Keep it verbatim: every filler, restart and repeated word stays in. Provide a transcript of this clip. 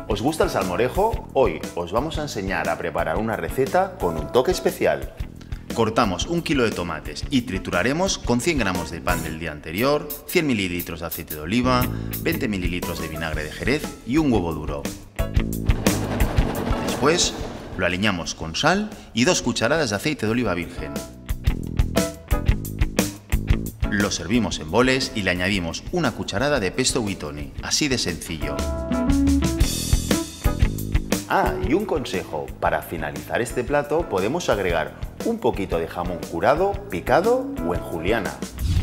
¿Os gusta el salmorejo? Hoy os vamos a enseñar a preparar una receta con un toque especial. Cortamos un kilo de tomates y trituraremos con cien gramos de pan del día anterior, cien mililitros de aceite de oliva, veinte mililitros de vinagre de Jerez y un huevo duro. Después lo aliñamos con sal y dos cucharadas de aceite de oliva virgen. Lo servimos en boles y le añadimos una cucharada de pesto Buitoni, así de sencillo. Ah, y un consejo, para finalizar este plato podemos agregar un poquito de jamón curado, picado o en juliana.